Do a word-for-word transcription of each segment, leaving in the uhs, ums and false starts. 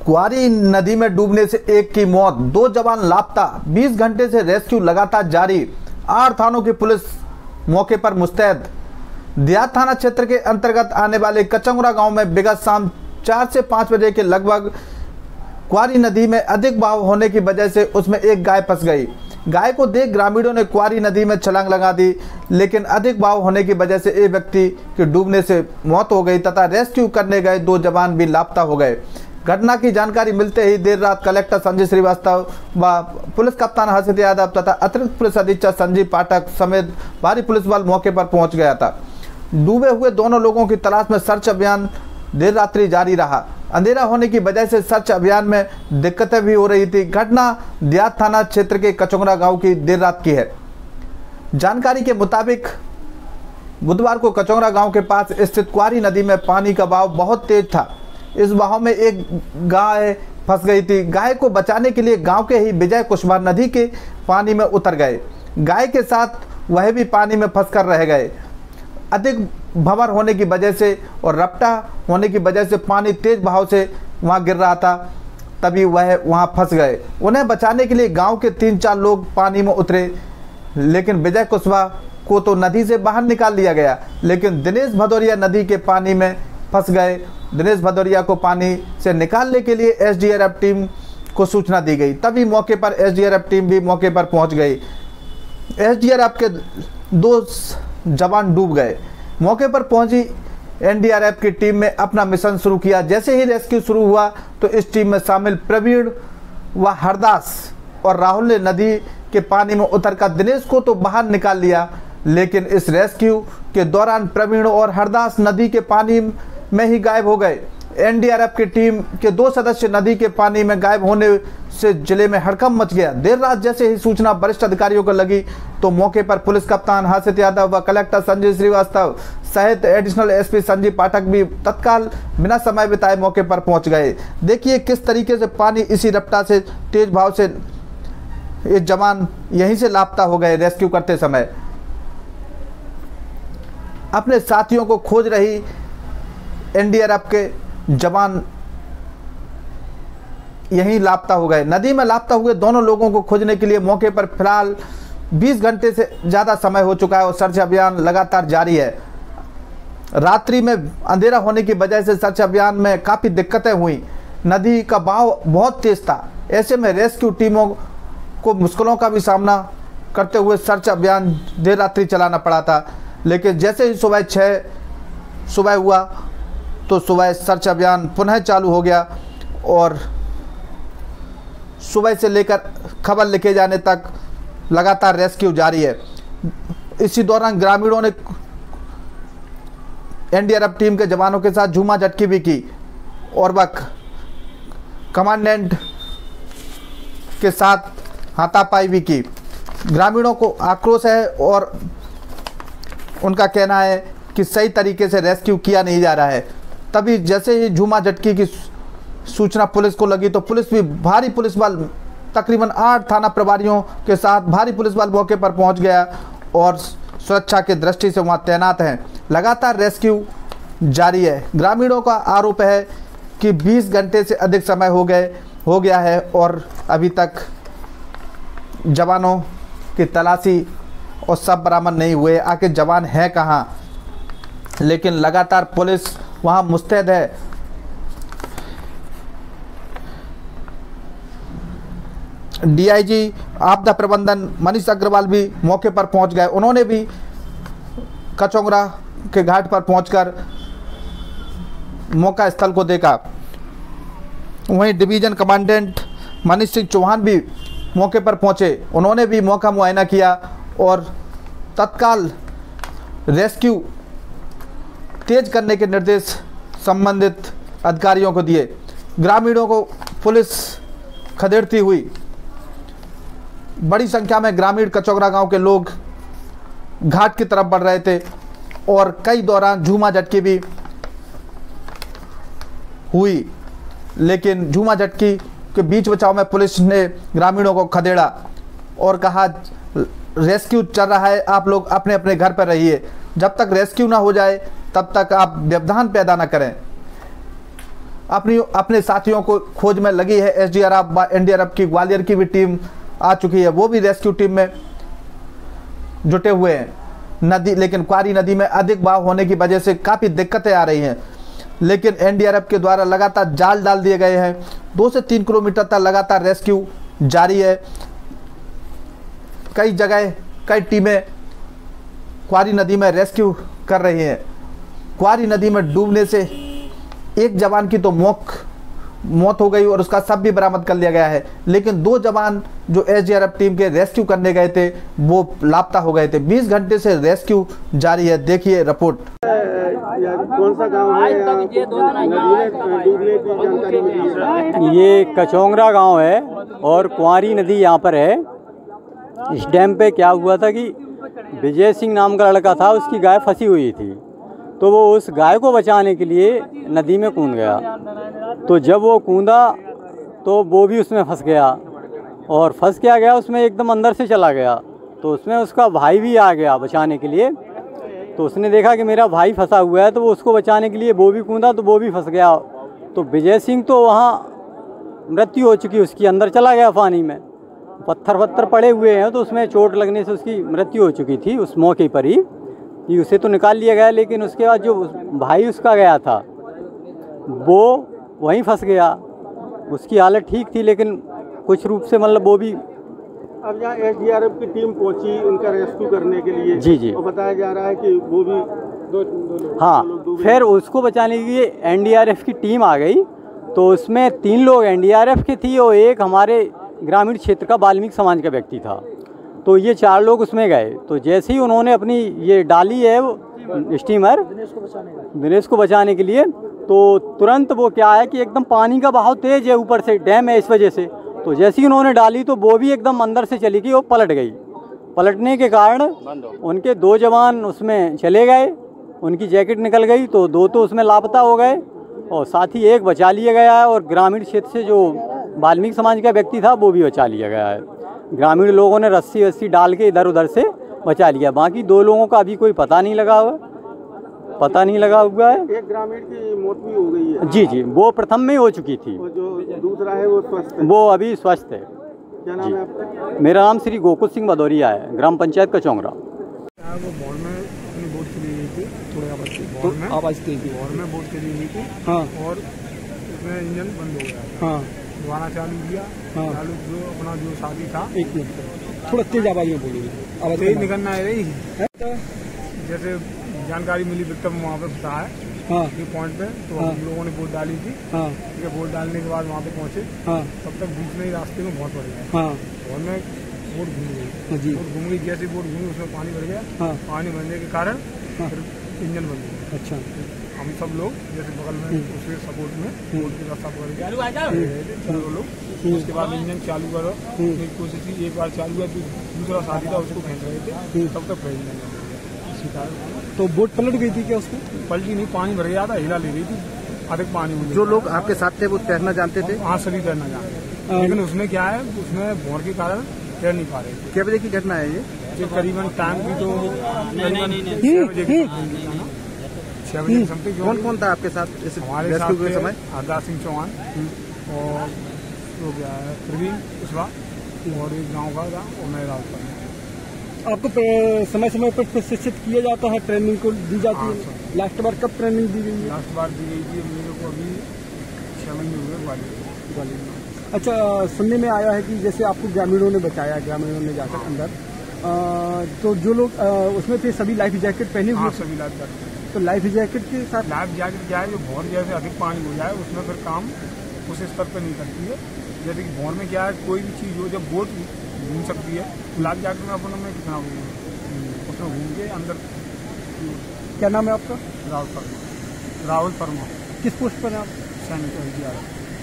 क्वारी नदी में डूबने से एक की मौत, दो जवान लापता, बीस घंटे से रेस्क्यू लगातार जारी। आठ थानों की पुलिस मौके पर मुस्तैद। देहात थाना क्षेत्र के अंतर्गत आने वाले कचंगरा गांव में विगत शाम चार से पाँच बजे के लगभग क्वारी नदी में अधिक बहाव होने की वजह से उसमें एक गाय फंस गई। गाय को देख ग्रामीणों ने क्वारी नदी में छलांग लगा दी, लेकिन अधिक बहाव होने की वजह से एक व्यक्ति की डूबने से मौत हो गई तथा रेस्क्यू करने गए दो जवान भी लापता हो गए। घटना की जानकारी मिलते ही देर रात कलेक्टर संजय श्रीवास्तव व पुलिस कप्तान हर्षित यादव तथा अतिरिक्त पुलिस अधीक्षक संजीव पाठक समेत भारी पुलिस बल मौके पर पहुंच गया था। डूबे हुए दोनों लोगों की तलाश में सर्च अभियान देर रात्रि जारी रहा। अंधेरा होने की वजह से सर्च अभियान में दिक्कतें भी हो रही थी। घटना देहात थाना क्षेत्र के कचंगरा गांव की देर रात की है। जानकारी के मुताबिक बुधवार को कचंगरा गांव के पास स्थित क्वारी नदी में पानी का बहाव बहुत तेज था। इस बहाव में एक गाय फंस गई थी। गाय को बचाने के लिए गांव के ही विजय कुशवाहा नदी के पानी में उतर गए। गाय के साथ वह भी पानी में फंसकर रह गए। अधिक भंवर होने की वजह से और रपटा होने की वजह से पानी तेज बहाव से वहां गिर रहा था, तभी वह वहां फंस गए। उन्हें बचाने के लिए गांव के तीन चार लोग पानी में उतरे, लेकिन विजय कुशवाहा को तो नदी से बाहर निकाल लिया गया, लेकिन दिनेश भदौरिया नदी के पानी में फंस गए। दिनेश भदौरिया को पानी से निकालने के लिए S D R F team को सूचना दी गई, तभी मौके पर S D R F team भी मौके पर पहुंच गई। एस डी आर एफ के दो जवान डूब गए। मौके पर पहुंची एन डी आर एफ की टीम में अपना मिशन शुरू किया। जैसे ही रेस्क्यू शुरू हुआ तो इस टीम में शामिल प्रवीण व हरदास और राहुल ने नदी के पानी में उतरकर दिनेश को तो बाहर निकाल लिया, लेकिन इस रेस्क्यू के दौरान प्रवीण और हरदास नदी के पानी में ही गायब हो गए। एन डी आर एफ की टीम के दो सदस्य नदी के पानी में गायब होने से जिले में हड़कंप मच गया। देर रात जैसे ही सूचना वरिष्ठ अधिकारियों को लगी तो मौके पर पुलिस कप्तान हर्षित यादव व कलेक्टर संजय श्रीवास्तव सहित additional S P Sanjeev Pathak भी तत्काल बिना समय बिताए मौके पर पहुंच गए। देखिए किस तरीके से पानी इसी रफ्तार से तेज भाव से ये जवान यहीं से लापता हो गए। रेस्क्यू करते समय अपने साथियों को खोज रही एन डी आर एफ के जवान यहीं लापता हो गए। नदी में लापता हुए दोनों लोगों को खोजने के लिए मौके पर फिलहाल बीस घंटे से ज़्यादा समय हो चुका है और सर्च अभियान लगातार जारी है। रात्रि में अंधेरा होने की वजह से सर्च अभियान में काफ़ी दिक्कतें हुई। नदी का बहाव बहुत तेज था, ऐसे में रेस्क्यू टीमों को मुश्किलों का भी सामना करते हुए सर्च अभियान देर रात्रि चलाना पड़ा था। लेकिन जैसे ही सुबह छः सुबह हुआ तो सुबह सर्च अभियान पुनः चालू हो गया और सुबह से लेकर खबर लिखे जाने तक लगातार रेस्क्यू जारी है। इसी दौरान ग्रामीणों ने N D R F team के जवानों के साथ झूमा झटकी भी की और वह कमांडेंट के साथ हाथापाई भी की। ग्रामीणों को आक्रोश है और उनका कहना है कि सही तरीके से रेस्क्यू किया नहीं जा रहा है। तभी जैसे ही झूमा झटकी की सूचना पुलिस को लगी तो पुलिस भी भारी पुलिस बल तकरीबन आठ थाना प्रभारियों के साथ भारी पुलिस बल मौके पर पहुंच गया और सुरक्षा की दृष्टि से वहां तैनात हैं। लगातार रेस्क्यू जारी है। ग्रामीणों का आरोप है कि बीस घंटे से अधिक समय हो गए हो गया है और अभी तक जवानों की तलाशी और सब बरामद नहीं हुए। आखिर जवान है कहाँ? लेकिन लगातार पुलिस वहाँ मुस्तैद है। डी आई जी आपदा प्रबंधन मनीष अग्रवाल भी मौके पर पहुंच गए। उन्होंने भी कचंगरा के घाट पर पहुंचकर मौका स्थल को देखा। वहीं डिवीजन कमांडेंट मनीष सिंह चौहान भी मौके पर पहुंचे। उन्होंने भी मौका मुआयना किया और तत्काल रेस्क्यू तेज करने के निर्देश संबंधित अधिकारियों को दिए। ग्रामीणों को पुलिस खदेड़ती हुई बड़ी संख्या में ग्रामीण कचौरा गांव के लोग घाट की तरफ बढ़ रहे थे और कई दौरान झूमा झटकी भी हुई, लेकिन झूमा झटकी के बीच बचाव में पुलिस ने ग्रामीणों को खदेड़ा और कहा रेस्क्यू चल रहा है, आप लोग अपने अपने घर पर रहिए, जब तक रेस्क्यू ना हो जाए तब तक आप व्यवधान पैदा ना करें। अपनी अपने साथियों को खोज में लगी है। एसडीआरएफ व एनडीआरएफ की ग्वालियर की भी टीम आ चुकी है, वो भी रेस्क्यू टीम में जुटे हुए हैं। नदी लेकिन क्वारी नदी में अधिक बहाव होने की वजह से काफ़ी दिक्कतें आ रही हैं, लेकिन एनडीआरएफ के द्वारा लगातार जाल डाल दिए गए हैं। दो से तीन किलोमीटर तक लगातार रेस्क्यू जारी है। कई जगह कई टीमें क्वारी नदी में रेस्क्यू कर रही हैं। क्वारी नदी में डूबने से एक जवान की तो मौत मौत हो गई और उसका शव भी बरामद कर लिया गया है, लेकिन दो जवान जो एसडीआरएफ टीम के रेस्क्यू करने गए थे वो लापता हो गए थे। बीस घंटे से रेस्क्यू जारी है। देखिए रिपोर्ट। कौन सा गांव है? ये कचौंगरा गांव है और कुंवारी नदी यहाँ पर है। इस डैम पे क्या हुआ था कि विजय सिंह नाम का लड़का था, उसकी गाय फंसी हुई थी, तो वो उस गाय को बचाने के लिए नदी में कूद गया। तो जब वो कूदा तो वो भी उसमें फंस गया और फंस क्या गया उसमें एकदम अंदर से चला गया। तो उसमें उसका भाई भी आ गया बचाने के लिए। तो उसने देखा कि मेरा भाई फंसा हुआ है, तो वो उसको बचाने के लिए वो भी कूदा तो वो भी फंस गया। तो विजय सिंह तो वहाँ मृत्यु हो चुकी, उसकी अंदर चला गया पानी में। पत्थर पत्थर पड़े हुए हैं, तो उसमें चोट लगने से उसकी मृत्यु हो चुकी थी उस मौके पर ही। कि उसे तो निकाल लिया गया, लेकिन उसके बाद जो भाई उसका गया था वो वहीं फंस गया। उसकी हालत ठीक थी, लेकिन कुछ रूप से मतलब वो भी। अब यहाँ एसडीआरएफ की टीम पहुंची उनका रेस्क्यू करने के लिए। जी जी। और बताया जा रहा है कि वो भी दो, दो लोग हाँ, दो लोग फिर उसको बचाने के लिए एनडीआरएफ की टीम आ गई। तो उसमें तीन लोग एनडीआरएफ के थी और एक हमारे ग्रामीण क्षेत्र का वाल्मीकि समाज का व्यक्ति था। तो ये चार लोग उसमें गए। तो जैसे ही उन्होंने अपनी ये डाली है वो स्टीमर दिनेश को बचाने के लिए, तो तुरंत वो क्या है कि एकदम पानी का बहाव तेज है, ऊपर से डैम है, इस वजह से। तो जैसे ही उन्होंने डाली तो वो भी एकदम अंदर से चली गई और पलट गई। पलटने के कारण उनके दो जवान उसमें चले गए, उनकी जैकेट निकल गई, तो दो तो उसमें लापता हो गए और साथ ही एक बचा लिया गया है। और ग्रामीण क्षेत्र से जो वाल्मीकि समाज का व्यक्ति था वो भी बचा लिया गया है। ग्रामीण लोगों ने रस्सी वस्सी डाल के इधर उधर से बचा लिया। बाकी दो लोगों का अभी कोई पता नहीं लगा हुआ पता नहीं लगा हुआ है। एक ग्रामीण की मौत भी हो गई है। जी जी, वो प्रथम में हो चुकी थी। और जो दूसरा है वो स्वस्थ है। वो अभी स्वस्थ है। क्या नाम है आपका? मेरा नाम श्री गोकुल सिंह भदौरिया है, ग्राम पंचायत कचौंगरा। वो बॉल में अपनी बोट चली गई थी, थोड़े आवाज बॉल में आवाज तेज थी। बॉल में बोट चली गई थी। हाँ। और उसमें इंजन बंद हो गया। हाँ। दोबारा चालू किया। हाँ। चालू जो अपना जो साथी था, एक मिनट थोड़ा तेज आवाज में बोलिए। आवाज तेज निकलना है रही। जैसे जानकारी मिली विक्रम वहाँ पे फंसा है। हाँ। ये पॉइंट पे तो हाँ। हम लोगों ने बोट डाली थी। हाँ। ठीक है, बोट डालने के बाद वहाँ पे पहुँचे। हाँ। तब तक बीच में ही रास्ते में बहुत पड़ गया। हाँ। और में बोट घूम गई। हाँ जी। बोट घूम गई, जैसे बोट घूमी उसमें पानी भर गया। हाँ। पानी भरने के कारण हाँ। फिर इंजन बंद हो गया। अच्छा। हम सब लोग जैसे बगल में उसके सपोर्ट में बोट की रास्ता पकड़ के चारों लोग। उसके बाद इंजन चालू करो की कोशिश की। एक बार चालू हुआ, दूसरा साथी था उसको फेंक रहे थे, तब तक फैल नहीं तो बोट पलट गई थी क्या उसमें? पलटी नहीं, पानी भर गया था, हिला ले रही थी, अधिक पानी में। जो लोग आपके साथ थे वो तैरना जानते थे? हाँ, सभी तैरना जानते, लेकिन उसमें क्या है, उसमें भौर के कारण तैर नहीं पा रहे थे। क्या बजे की घटना है ये? जो करीबन टाइम की तो छह बजे की छह बजे समथिंग। कौन कौन था आपके साथ इस हमारे रेस्क्यू के साथ समय? हरदास सिंह चौहान और हो गया है प्रवीण कुशवाहा और एक गाँव का था और मैं राउत पर। आपको समय समय पर प्रशिक्षित किया जाता है, ट्रेनिंग को दी जाती हाँ, है? लास्ट बार कब ट्रेनिंग दी गई है? लास्ट बार दी गई थी मेरे को अभी छह महीने हुए ग्वालियर में। अच्छा, सुनने में आया है कि जैसे आपको ग्रामीणों ने बचाया, ग्रामीणों ने जाकर अंदर, आ, तो जो लोग आ, उसमें थे सभी लाइफ जैकेट पहने हुए? हाँ, सभी लाइफ जैकेट। तो लाइफ जैकेट के साथ लाइफ जैकेट क्या है, जो भौर जैसे अधिक पानी हो जाए उसमें फिर काम उस स्तर पर नहीं करती है। जैसे कि भौर में क्या है, कोई भी चीज़ हो, जब बोट घूम सकती है, लाइफ जैकेट में अपन में कितना उसमें घूम के अंदर। क्या नाम है आपका? राहुल वर्मा। राहुल वर्मा। किस पोस्ट पर है आप? सैनिक एसडीआरएफ।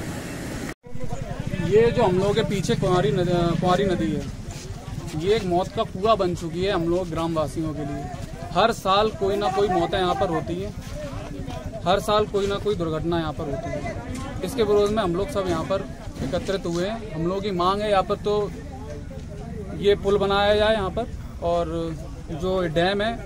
ये जो हम लोगों के पीछे कुंवारी नदी कुंवारी नदी है, ये एक मौत का कुआं बन चुकी है हम लोग ग्रामवासियों के लिए। हर साल कोई ना कोई मौतें यहाँ पर होती हैं, हर साल कोई ना कोई दुर्घटना यहाँ पर होती है। इसके विरोध में हम लोग सब यहाँ पर एकत्रित हुए हैं। हम लोगों की मांग है यहाँ पर तो ये पुल बनाया जाए यहाँ पर, और जो डैम है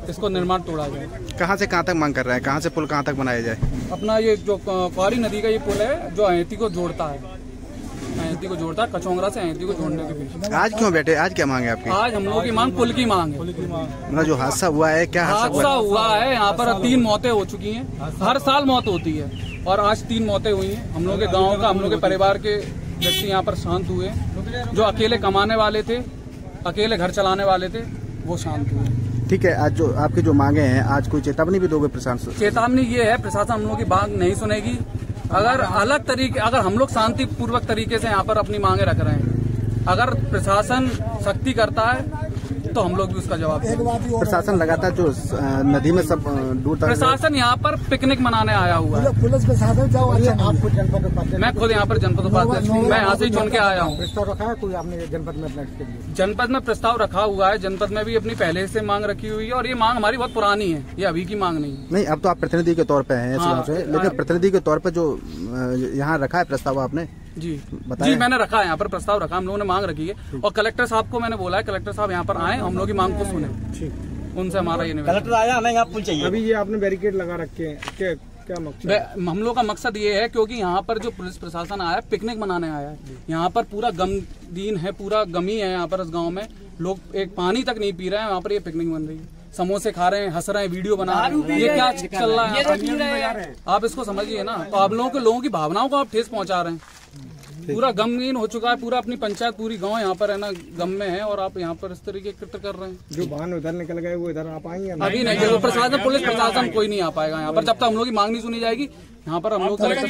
इसको निर्माण तोड़ा जाए। कहाँ से कहाँ तक मांग कर रहे हैं, कहाँ से पुल कहाँ तक बनाया जाए? अपना ये जो कुंवारी नदी का ये पुल है जो अहेती को जोड़ता है, अहेती को जोड़ता है कचौंगरा से अहेती को जोड़ने के बीच। आज क्यों बैठे, आज क्या मांग है आपकी? आज हम लोगों की मांग पुल की मांग है। मतलब जो हादसा हुआ है, क्या हादसा हुआ है? यहाँ पर तीन मौतें हो चुकी हैं, हर साल मौत होती है और आज तीन मौतें हुई हैं। हम लोग के गाँव का, हम लोग के परिवार के व्यक्ति यहाँ पर शांत हुए, जो अकेले कमाने वाले थे, अकेले घर चलाने वाले थे, वो शांत हुए। ठीक है, आज जो आपकी जो मांगे हैं, आज कोई चेतावनी भी दोगे प्रशासन? चेतावनी ये है, प्रशासन हम लोग की बात नहीं सुनेगी। अगर अलग तरीके, अगर हम लोग शांतिपूर्वक तरीके से यहाँ पर अपनी मांगे रख रहे हैं, अगर प्रशासन सख्ती करता है तो हम लोग भी उसका जवाब देंगे। प्रशासन लगातार जो नदी में सब दूर तक, प्रशासन यहाँ पर पिकनिक मनाने आया हुआ है। पुलिस प्रशासन आपको जनपद, मैं खुद यहाँ पर जनपद उपाध्यक्ष हूँ, मैं यहाँ से चुन के आया हूँ। प्रस्ताव रखा है कोई आपने जनपद में अपना इसके लिए? जनपद में प्रस्ताव रखा हुआ है, जनपद में भी अपनी पहले से मांग रखी हुई है और ये मांग हमारी बहुत पुरानी है, ये अभी की मांग नहीं है। नहीं, अब तो आप प्रतिनिधि के तौर पे हैं इस गांव से, लेकिन प्रतिनिधि के तौर पे जो यहाँ रखा है प्रस्ताव आपने? जी जी मैंने रखा है, यहाँ पर प्रस्ताव रखा, हम लोगों ने मांग रखी है और कलेक्टर साहब को मैंने बोला है कलेक्टर साहब यहाँ पर आए, हम लोग की मांग को सुने, उनसे हमारा ये निवेदन। कलेक्टर आया, हमें यहाँ पुल चाहिए। अभी ये आपने बैरिकेड लगा रखे हैं, क्या क्या मकसद है? हम लोग का मकसद ये है क्योंकि यहाँ पर जो पुलिस प्रशासन आया है पिकनिक मनाने आया है, यहाँ पर पूरा गमदीन है, पूरा गमी है यहाँ पर इस गाँव में, लोग एक पानी तक नहीं पी रहे हैं, वहाँ पर ये पिकनिक बन रही है, समोसे खा रहे हैं, हंस रहे हैं, वीडियो बना रहे हैं, ये क्या चल रहा है? आप इसको समझिए ना, तो आप लोगों के लोगों की भावनाओं को आप ठेस पहुंचा रहे हैं। पूरा गमगीन हो चुका है, पूरा अपनी पंचायत, पूरी गांव यहाँ पर है ना गम में है और आप यहाँ पर इस तरीके कृत्य कर रहे हैं। जो वाहन उधर निकल गए वो इधर आ पाएंगे? अभी नहीं, जो प्रशासन, पुलिस प्रशासन कोई नहीं आ पाएगा यहाँ पर जब तक हम लोग की मांग नहीं सुनी जाएगी। यहाँ पर हम लोग कलेक्टर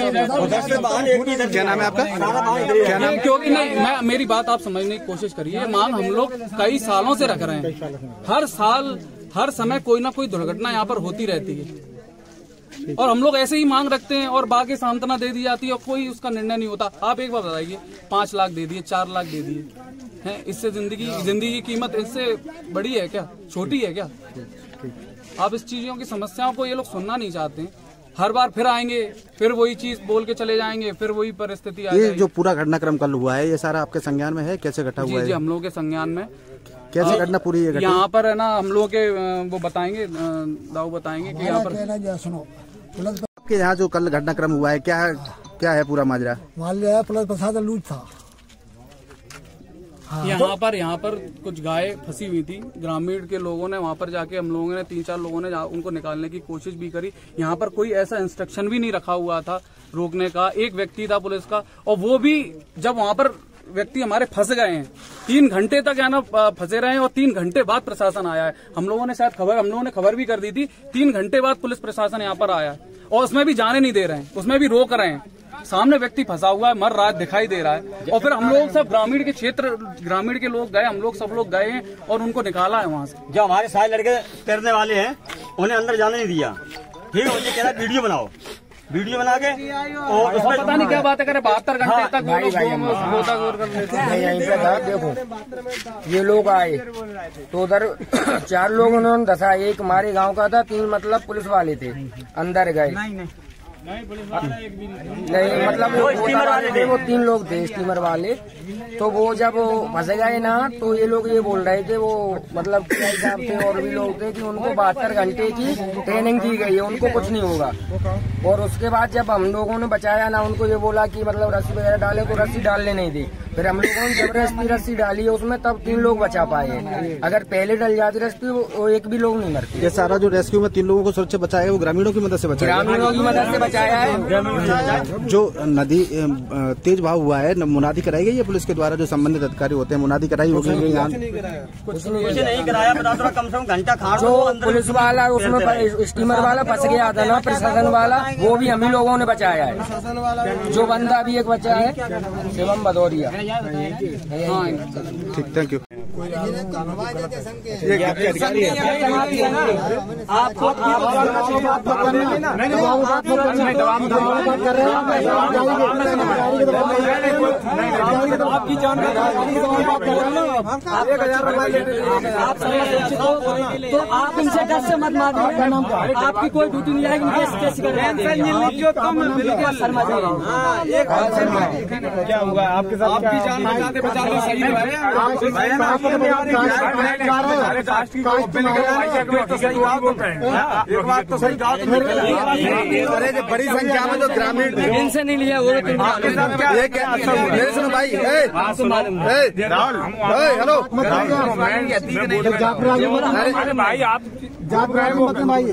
साहब, क्या नाम है आपका? क्या नाम? क्योंकि नहीं, मैं मेरी बात आप समझने की कोशिश करिए, मांग हम लोग कई सालों से रख रहे हैं, हर साल हर समय कोई ना कोई दुर्घटना यहाँ पर होती रहती है और हम लोग ऐसे ही मांग रखते हैं और बाकी सांत्वना दे दी जाती है और कोई उसका निर्णय नहीं होता। आप एक बार बताइए, पांच लाख दे दिए, चार लाख दे दिए हैं, इससे जिंदगी जिंदगी की कीमत इससे बड़ी है क्या, छोटी है क्या? आप इस चीजों की समस्याओं को ये लोग सुनना नहीं चाहते हैं, हर बार फिर आएंगे, फिर वही चीज बोल के चले जाएंगे, फिर वही परिस्थिति आ जाएगी। ये जो पूरा घटनाक्रम कल हुआ है, ये सारा आपके संज्ञान में है? कैसे घटा हुआ है? जी हम लोग के संज्ञान में। कैसे घटना पूरी है? यहाँ पर है ना, हम लोग के वो बताएंगे, दाऊ बताएंगे कि यहाँ पर सुनो, आपके यहाँ जो कल घटनाक्रम हुआ है, क्या क्या है पूरा माजरा? पुलिस प्रशासन लूट था। हाँ। यहाँ पर यहाँ पर कुछ गाय फंसी हुई थी, ग्रामीण के लोगों ने वहाँ पर जाके, हम लोगों ने तीन चार लोगों ने उनको निकालने की कोशिश भी करी। यहाँ पर कोई ऐसा इंस्ट्रक्शन भी नहीं रखा हुआ था रोकने का, एक व्यक्ति था पुलिस का, और वो भी जब वहाँ पर व्यक्ति हमारे फंस गए हैं, तीन घंटे तक है ना फंसे रहे हैं और तीन घंटे बाद प्रशासन आया है। हम लोगों ने शायद खबर हम लोगों ने खबर भी कर दी थी, तीन घंटे बाद पुलिस प्रशासन यहाँ पर आया और उसमें भी जाने नहीं दे रहे हैं, उसमें भी रोक रहे हैं। सामने व्यक्ति फंसा हुआ है, मर रहा है, दिखाई दे रहा है, और फिर हम लोग सब ग्रामीण के क्षेत्र, ग्रामीण के लोग गए, हम लोग सब लोग गए हैं और उनको निकाला है वहाँ से। जो हमारे सारे लड़के तैरने वाले हैं उन्हें अंदर जाने नहीं दिया, ठीक है, उन्हें कह रहा वीडियो बनाओ, वीडियो बना के और उसमें पता नहीं क्या बात है, करे बहत्तर घंटे तक देखो ये लोग आए तो उधर चार लोग उन्होंने दसा, एक हमारे गांव का था, तीन मतलब पुलिस वाले थे, अंदर गए नहीं, मतलब वो स्टीमर वाले थे, वो तीन लोग थे स्टीमर वाले। तो वो जब फंस गए ना, तो ये लोग ये बोल रहे थे, वो मतलब साहब थे और भी लोग थे कि उनको बहत्तर घंटे की ट्रेनिंग दी गई है, उनको कुछ नहीं होगा। और उसके बाद जब हम लोगों ने बचाया ना, उनको ये बोला कि मतलब रस्सी वगैरह डाले, तो रस्सी डालने नहीं दी। फिर हम लोगों ने जबरदस्ती रस्सी डाली है उसमें, तब तीन लोग बचा पाए। अगर पहले डल जाती रस्सी, वो एक भी लोग नहीं मरते। ये सारा जो रेस्क्यू में तीन लोगों को सुरक्षित बचाया, वो ग्रामीणों की मदद से बचाया, ग्रामीणों की मदद से बचाया है। जो नदी तेज बहाव हुआ है, मुनादी कराई गई है पुलिस के द्वारा, जो संबंधित अधिकारी होते हैं, मुनादी कराई होगी? कुछ नहीं कराया, बता दो कम से कम घंटा खा। जो पुलिस वाला उसमें स्टीमर वाला फंस गया था ना, प्रशासन वाला, वो भी हम ही लोगों ने बचाया है। जो बंदा भी एक बचा है, शिवम भदौरिया। ठीक, थैंक यू। आपको आपकी तो आप इनसे डर से मत मारिए, आपकी कोई ड्यूटी नहीं आएगी, कैसे शर्मा क्या हुआ आपके साथ? आपकी जान बचाते बचाते सही है। एक बात तो सही, बड़ी संख्या में जो ग्रामीण इनसे नहीं लिया वो सुनो भाई, हेलो भाई आप जात मतलब भाई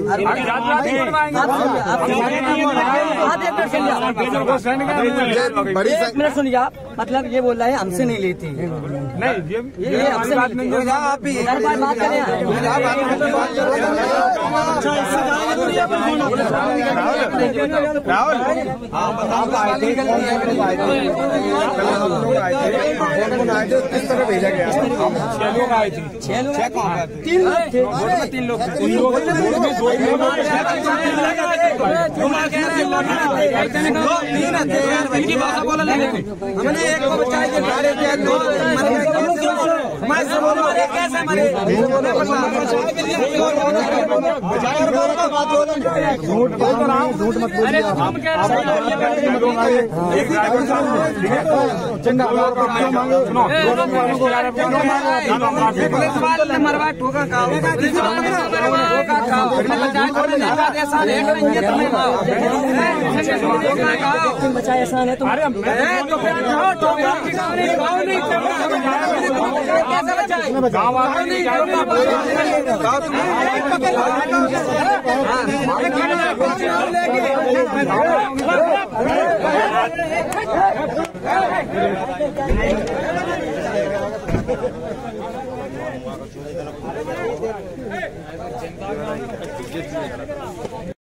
बड़ी एक मिनट सुनिए आप, मतलब ये बोल रहा है हमसे नहीं लेती, नहीं ये ये हमसे बात नहीं होगा, आप ही बात करें। राहुल किस तरह भेजा गया? छह लोग आए थे, छह लोग, तीन लोग थे, तीन लोग तीन लोग हमने एक को बचाए थे, कैसे मरे झूठ मत बोलिए। मरवा ठोका का बचाए एहसान है तुम्हारे, कैसे बचाए?